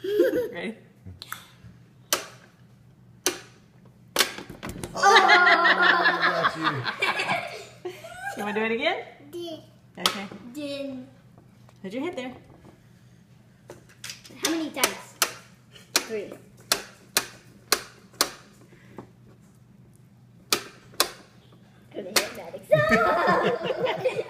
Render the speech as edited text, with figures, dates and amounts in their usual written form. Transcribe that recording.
Ready? Got you. You want to do it again? Did. Okay. Did. Put your head there. How many times? 3. Gonna hit that exam.